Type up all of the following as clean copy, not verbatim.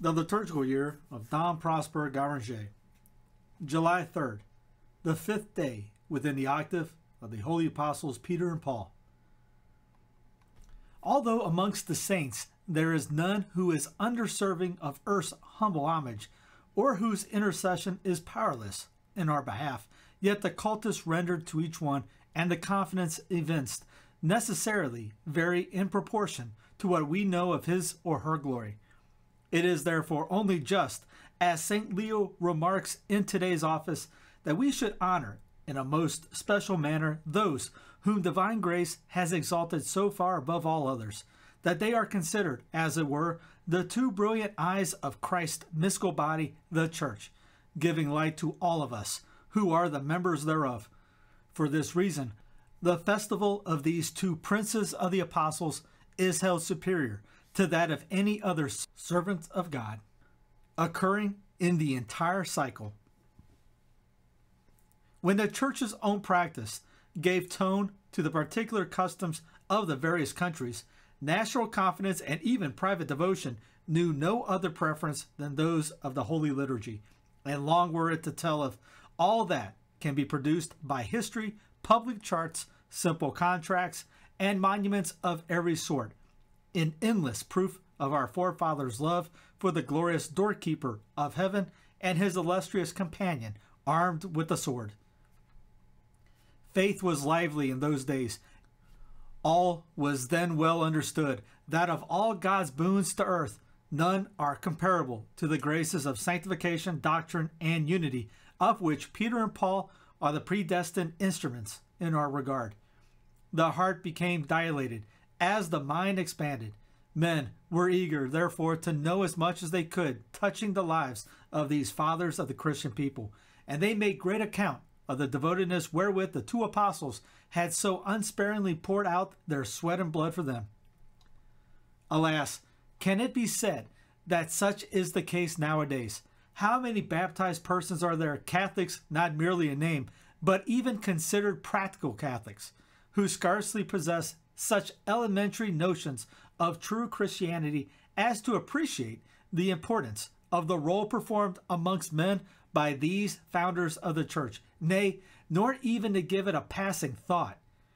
The liturgical year of Dom Prosper Guéranger, July 3rd, the 5th day within the octave of the Holy Apostles Peter and Paul. Although amongst the saints there is none who is undeserving of earth's humble homage, or whose intercession is powerless in our behalf, yet the cultus rendered to each one and the confidence evinced necessarily vary in proportion to what we know of his or her glory. It is therefore only just, as St. Leo remarks in today's office, that we should honor in a most special manner those whom divine grace has exalted so far above all others, that they are considered, as it were, the two brilliant eyes of Christ's mystical body, the Church, giving light to all of us, who are the members thereof. For this reason, the festival of these two princes of the apostles is held superior to that of any other servant of God, occurring in the entire cycle. When the Church's own practice gave tone to the particular customs of the various countries, national confidence and even private devotion knew no other preference than those of the Holy Liturgy, and long were it to tell of all that can be produced by history, public charts, simple contracts, and monuments of every sort, in endless proof of our forefathers' love for the glorious doorkeeper of heaven and his illustrious companion armed with the sword. Faith was lively in those days. All was then well understood that of all God's boons to earth, none are comparable to the graces of sanctification, doctrine, and unity, of which Peter and Paul are the predestined instruments in our regard. The heart became dilated as the mind expanded. Men were eager, therefore, to know as much as they could touching the lives of these fathers of the Christian people, and they made great account of the devotedness wherewith the two apostles had so unsparingly poured out their sweat and blood for them. Alas, can it be said that such is the case nowadays? How many baptized persons are there, Catholics not merely in name, but even considered practical Catholics, who scarcely possess such elementary notions of true Christianity as to appreciate the importance of the role performed amongst men by these founders of the Church, nay, nor even to give it a passing thought.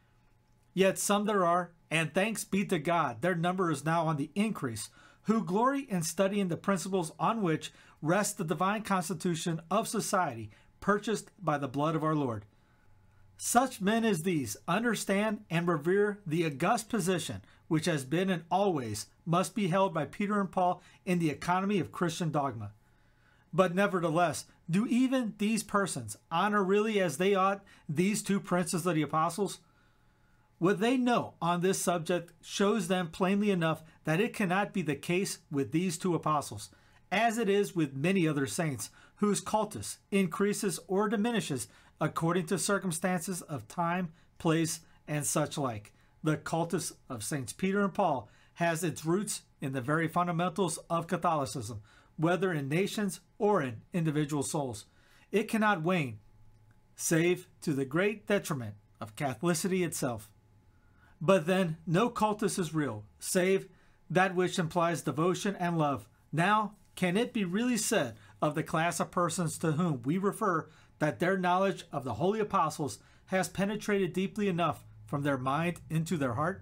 Yet some there are, and thanks be to God, their number is now on the increase, who glory in studying the principles on which rests the divine constitution of society purchased by the blood of our Lord. Such men as these understand and revere the august position which has been and always must be held by Peter and Paul in the economy of Christian dogma. But nevertheless, do even these persons honor really as they ought these two princes of the apostles? What they know on this subject shows them plainly enough that it cannot be the case with these two apostles, as it is with many other saints, whose cultus increases or diminishes according to circumstances of time, place, and such like. The cultus of Saints Peter and Paul has its roots in the very fundamentals of Catholicism, whether in nations or in individual souls. It cannot wane, save to the great detriment of Catholicity itself. But then no cultus is real, save that which implies devotion and love. Now, can it be really said of the class of persons to whom we refer that their knowledge of the Holy Apostles has penetrated deeply enough from their mind into their heart?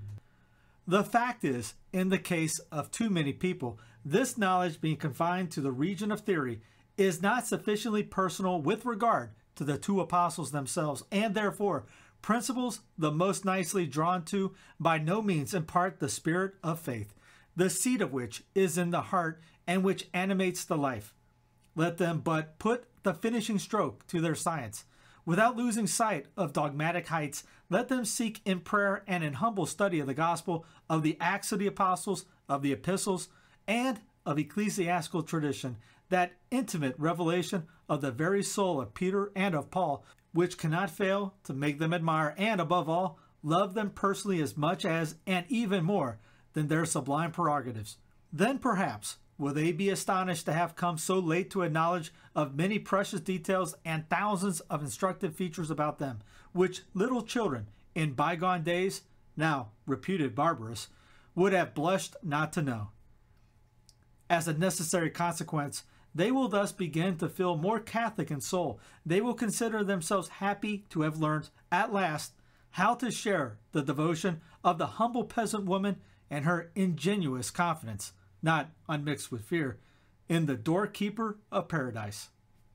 The fact is, in the case of too many people, this knowledge being confined to the region of theory is not sufficiently personal with regard to the two apostles themselves, and therefore principles the most nicely drawn to by no means impart the spirit of faith, the seat of which is in the heart and which animates the life. Let them but put the finishing stroke to their science. Without losing sight of dogmatic heights, let them seek in prayer and in humble study of the gospel, of the Acts of the Apostles, of the epistles, and of ecclesiastical tradition, that intimate revelation of the very soul of Peter and of Paul, which cannot fail to make them admire and, above all, love them personally as much as, and even more, than their sublime prerogatives. Then perhaps will they be astonished to have come so late to a knowledge of many precious details and thousands of instructive features about them, which little children in bygone days, now reputed barbarous, would have blushed not to know. As a necessary consequence, they will thus begin to feel more Catholic in soul. They will consider themselves happy to have learned, at last, how to share the devotion of the humble peasant woman and her ingenuous confidence, not unmixed with fear, in the doorkeeper of paradise.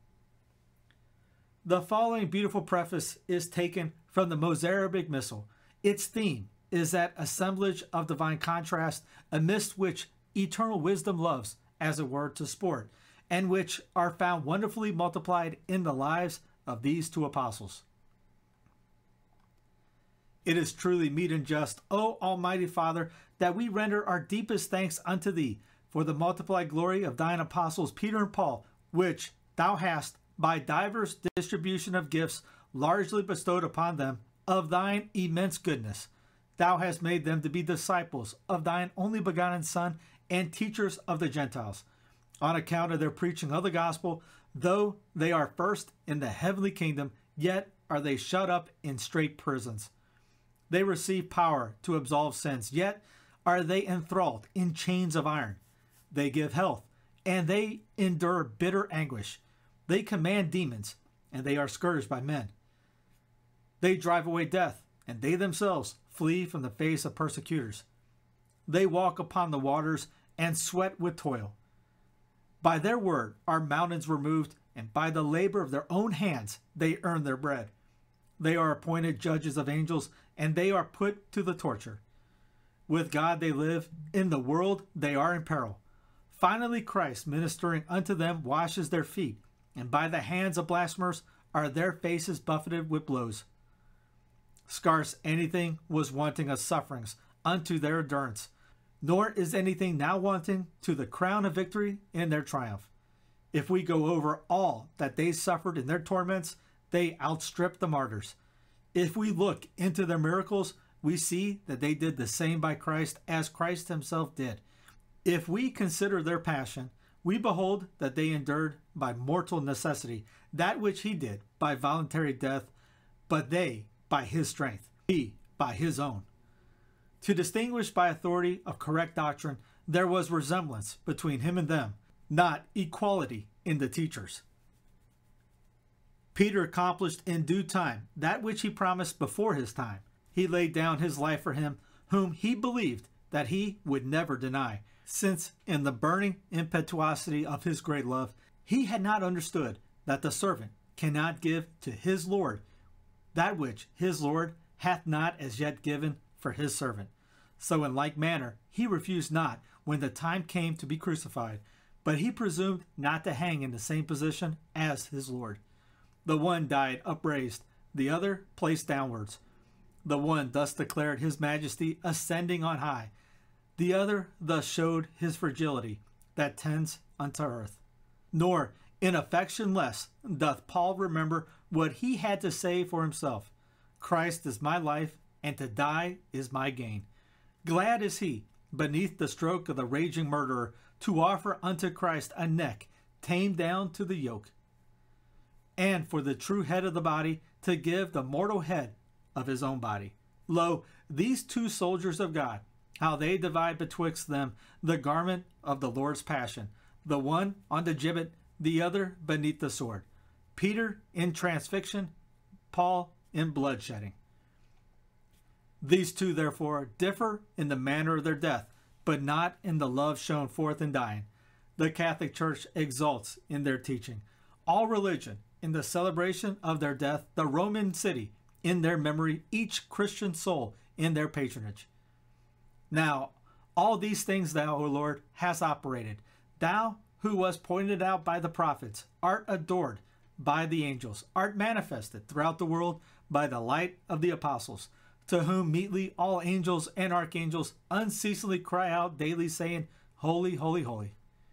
The following beautiful preface is taken from the Mozarabic Missal. Its theme is that assemblage of divine contrast amidst which eternal wisdom loves, as it were, to sport, and which are found wonderfully multiplied in the lives of these two apostles. It is truly meet and just, O Almighty Father, that we render our deepest thanks unto Thee for the multiplied glory of Thine apostles Peter and Paul, which Thou hast, by diverse distribution of gifts, largely bestowed upon them of Thine immense goodness. Thou hast made them to be disciples of Thine only begotten Son and teachers of the Gentiles, on account of their preaching of the gospel. Though they are first in the heavenly kingdom, yet are they shut up in strait prisons. They receive power to absolve sins, yet are they enthralled in chains of iron. They give health, and they endure bitter anguish. They command demons, and they are scourged by men. They drive away death, and they themselves flee from the face of persecutors. They walk upon the waters and sweat with toil. By their word are mountains removed, and by the labor of their own hands they earn their bread. They are appointed judges of angels, and they are put to the torture. With God they live, in the world they are in peril. Finally Christ, ministering unto them, washes their feet, and by the hands of blasphemers are their faces buffeted with blows. Scarce anything was wanting of sufferings unto their endurance, nor is anything now wanting to the crown of victory in their triumph. If we go over all that they suffered in their torments, they outstrip the martyrs. If we look into their miracles, we see that they did the same by Christ as Christ himself did. If we consider their passion, we behold that they endured by mortal necessity that which he did by voluntary death, but they by his strength, he by his own. To distinguish by authority of correct doctrine, there was resemblance between him and them, not equality in the teachers. Peter accomplished in due time that which he promised before his time. He laid down his life for him, whom he believed that he would never deny, since in the burning impetuosity of his great love, he had not understood that the servant cannot give to his Lord that which his Lord hath not as yet given for his servant. So in like manner, he refused not when the time came to be crucified, but he presumed not to hang in the same position as his Lord. The one died upraised, the other placed downwards. The one thus declared his majesty ascending on high, the other thus showed his fragility that tends unto earth. Nor in affection less doth Paul remember what he had to say for himself. Christ is my life, and to die is my gain. Glad is he, beneath the stroke of the raging murderer, to offer unto Christ a neck tamed down to the yoke, and for the true head of the body to give the mortal head of his own body. Lo, these two soldiers of God, how they divide betwixt them the garment of the Lord's passion, the one on the gibbet, the other beneath the sword. Peter in transfixion, Paul in bloodshedding. These two, therefore, differ in the manner of their death, but not in the love shown forth in dying. The Catholic Church exults in their teaching. All religion in the celebration of their death, the Roman city in their memory, each Christian soul in their patronage. Now, all these things thou, O Lord, hast operated. Thou, who was pointed out by the prophets, art adored by the angels, art manifested throughout the world by the light of the apostles, to whom meetly all angels and archangels unceasingly cry out daily, saying, Holy, holy, holy.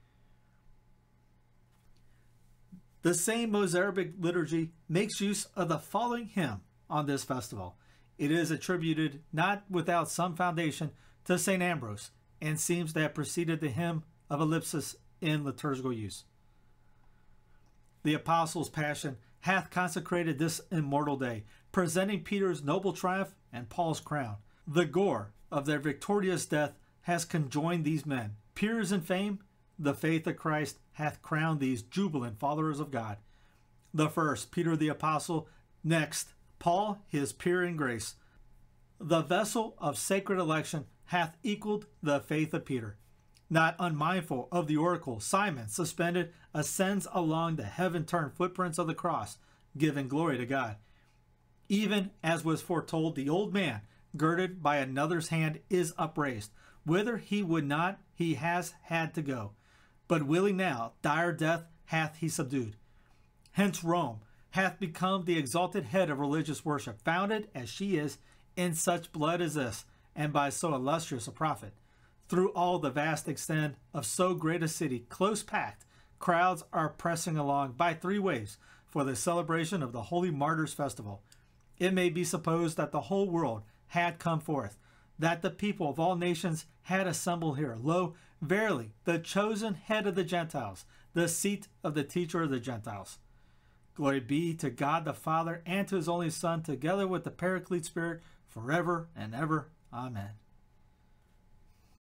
The same Mozarabic liturgy makes use of the following hymn on this festival. It is attributed, not without some foundation, to St. Ambrose, and seems to have preceded the hymn of Ellipsis in liturgical use. The Apostles' Passion hath consecrated this immortal day, presenting Peter's noble triumph and Paul's crown. The gore of their victorious death has conjoined these men, peers in fame, the faith of Christ hath crowned these jubilant followers of God. The first, Peter the Apostle. Next, Paul, his peer in grace. The vessel of sacred election hath equaled the faith of Peter. Not unmindful of the oracle, Simon, suspended, ascends along the heaven-turned footprints of the cross, giving glory to God. Even as was foretold, the old man, girded by another's hand, is upraised. Whither he would not, he has had to go. But willing now, dire death hath he subdued. Hence Rome hath become the exalted head of religious worship, founded as she is in such blood as this, and by so illustrious a prophet. Through all the vast extent of so great a city, close packed, crowds are pressing along by three ways for the celebration of the Holy Martyrs' Festival. It may be supposed that the whole world had come forth, that the people of all nations had assembled here. Lo, verily, the chosen head of the Gentiles, the seat of the teacher of the Gentiles. Glory be to God the Father, and to his only Son, together with the Paraclete Spirit, forever and ever. Amen.